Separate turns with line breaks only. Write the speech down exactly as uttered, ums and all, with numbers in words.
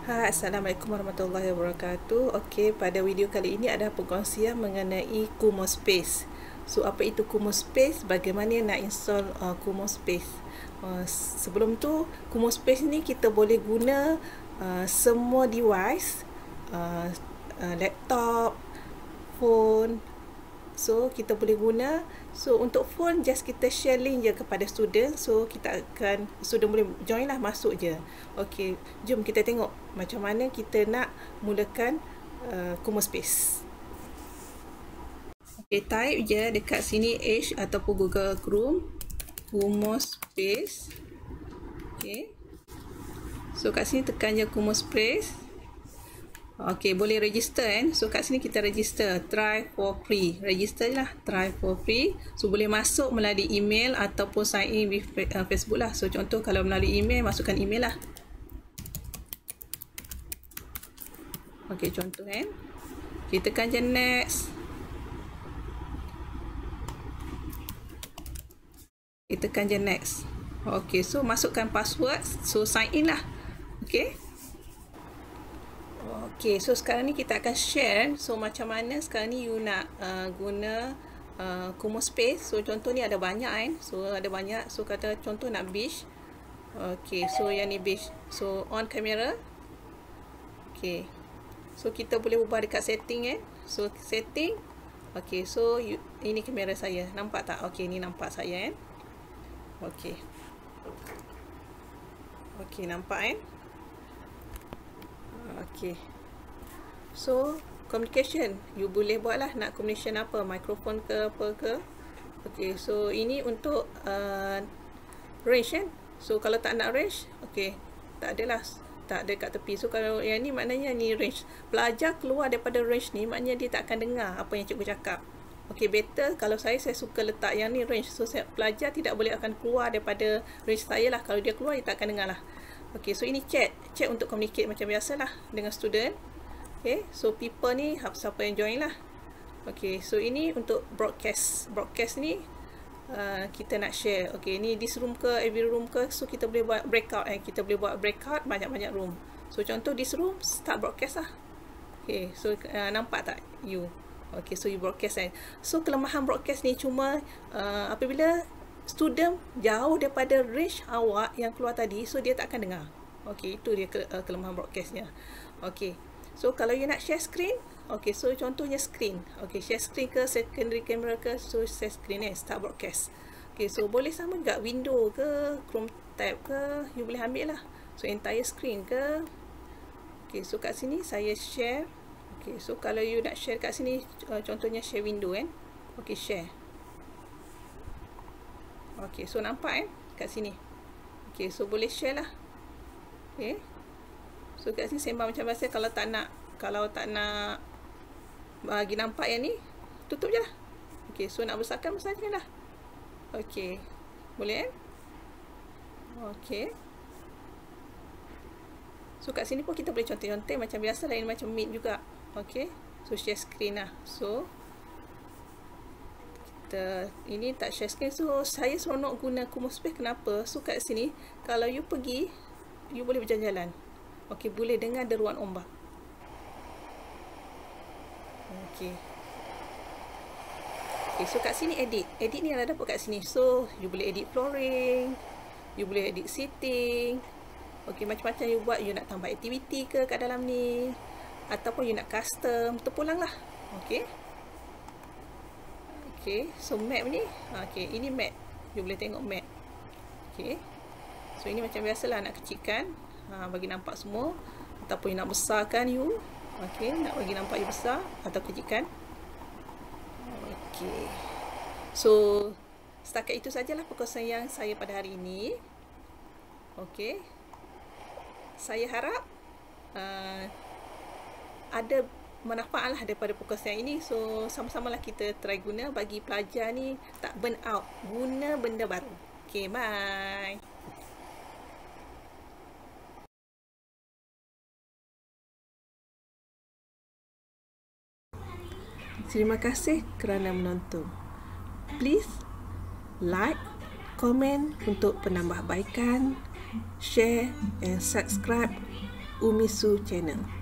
Hai, Assalamualaikum warahmatullahi wabarakatuh. Okey, pada video kali ini ada perkongsian mengenai Kumo Space. So, apa itu Kumo Space? Bagaimana nak install uh, Kumo Space? Uh, sebelum tu, Kumo Space ni kita boleh guna uh, semua device, uh, uh, laptop, phone. So, kita boleh guna. So, untuk phone, just kita share link je kepada student. So, kita akan, student boleh join lah, masuk je. Okey, jom kita tengok macam mana kita nak mulakan uh, Kumo Space. Okey, type je dekat sini Edge ataupun Google Chrome, Kumo Space. Okey. So, kat sini tekan je Kumo Space. Okey, boleh register kan. So, kat sini kita register. Try for free. Register je lah. Try for free. So, boleh masuk melalui email ataupun sign in with uh, Facebook lah. So, contoh kalau melalui email, masukkan email lah. Okey, contoh kan. Kita tekan je next. Kita tekan je next. Okey, so masukkan password. So, sign in lah. Okey. Okey, so sekarang ni kita akan share. So, macam mana sekarang ni you nak uh, guna uh, Kumo Space. So, contoh ni ada banyak kan. So, ada banyak. So, kata contoh nak beach. Okey, so yang ni beach. So, on camera. Okey. So, kita boleh ubah dekat setting kan. So, setting. Okey, so you, ini kamera saya. Nampak tak? Okey, ni nampak saya kan. Okey. Okey, nampak kan? Okey. So, communication. You boleh buat lah nak communication apa. Mikrofon ke apa ke. Okey, so ini untuk uh, range kan. So, kalau tak nak range, okey. Tak adalah. Tak ada kat tepi. So, kalau yang ni maknanya ni range. Pelajar keluar daripada range ni, maknanya dia tak akan dengar apa yang cikgu cakap. Okey, better kalau saya, saya suka letak yang ni range. So, saya, pelajar tidak boleh akan keluar daripada range saya lah. Kalau dia keluar, dia tak akan dengar lah. Okey, so ini chat. Chat untuk communicate macam biasa lah dengan student. Okey, so people ni, siapa yang join lah. Okey, so ini untuk broadcast. Broadcast ni, uh, kita nak share. Okey, ni this room ke, every room ke. So, kita boleh buat breakout. Eh. Kita boleh buat breakout banyak-banyak room. So, contoh this room, start broadcast lah. Okey, so uh, nampak tak you? Okey, so you broadcast kan. So, kelemahan broadcast ni cuma uh, apabila student jauh daripada range awak yang keluar tadi, so dia tak akan dengar. Okey, itu dia ke, uh, kelemahan broadcastnya. Okey, so kalau you nak share screen, okey, so contohnya screen. Okey, share screen ke secondary camera ke, so share screen eh, start broadcast. Okey, so boleh sama juga window ke, Chrome tab ke, you boleh ambil lah. So, entire screen ke. Okey, so kat sini saya share. Okey, so kalau you nak share kat sini, uh, contohnya share window kan. Okey, share. Okey, so nampak kan kat sini. Okey, so boleh share lah. Okey. So kat sini sembang macam biasa. Kalau tak nak, kalau tak nak bagi nampak yang ni, tutup je lah. Okey, so nak besarkan, besarkan lah. Okey. Boleh kan? Okey. So kat sini pun kita boleh contoh-contoh macam biasa, lain macam Meet juga. Okey. So share screen lah. So kita, ini tak share screen. So, saya seronok guna Kumo Space. Kenapa? So, kat sini, kalau you pergi, you boleh berjalan-jalan. Okey, boleh dengar deruan ombak. Okey. Okey, so kat sini edit. Edit ni ada dapat kat sini. So, you boleh edit flooring. You boleh edit seating. Okey, macam-macam you buat. You nak tambah aktiviti ke kat dalam ni. Ataupun you nak custom. Terpulang lah. Okey. Okay, so map ni, okay, ini map. You boleh tengok map. Okay, so ini macam biasalah nak kecilkan, ha, bagi nampak semua. Ataupun you nak besarkan you. Okay, nak bagi nampak you besar atau kecilkan. Okay, so setakat itu sajalah perkongsian yang saya pada hari ini. Okay, saya harap uh, ada manfaat lah daripada perkongsian ini. So, sama-samalah kita try guna bagi pelajar ni tak burn out. Guna benda baru. Okay, bye. Terima kasih kerana menonton. Please like, komen untuk penambahbaikan, share and subscribe Umisu Channel.